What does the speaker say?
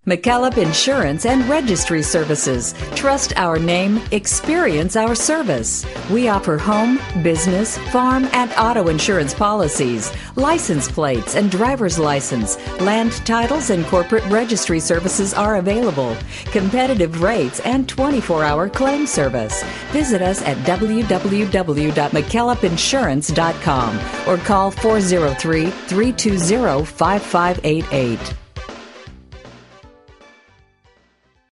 McKillop Insurance and Registry Services. Trust our name, experience our service. We offer home, business, farm, and auto insurance policies, license plates and driver's license, land titles, and corporate registry services are available. Competitive rates and 24-hour claim service. Visit us at www.mckillopinsurance.com or call 403-320-5588.